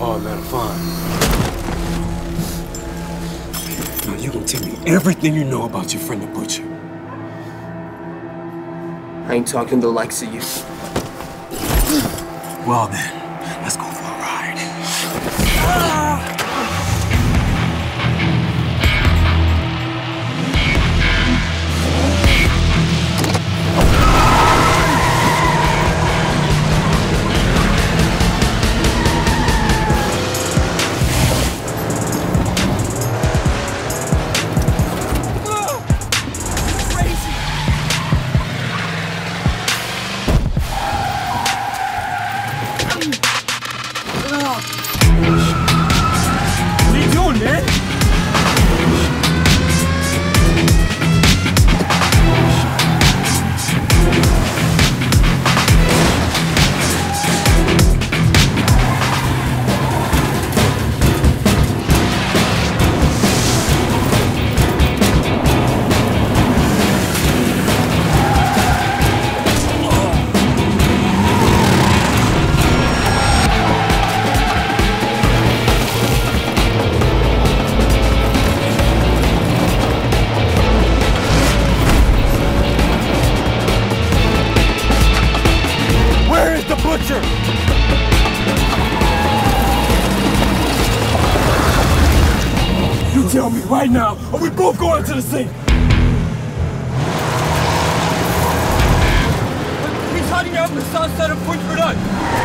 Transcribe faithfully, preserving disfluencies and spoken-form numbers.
hard man to find. Now you gonna tell me everything you know about your friend the Butcher. I ain't talking to the likes of you. Well then, let's go for a ride. Ah! Tell me right now, or we both going to the scene. He's hiding out in the south side of Point Verdun.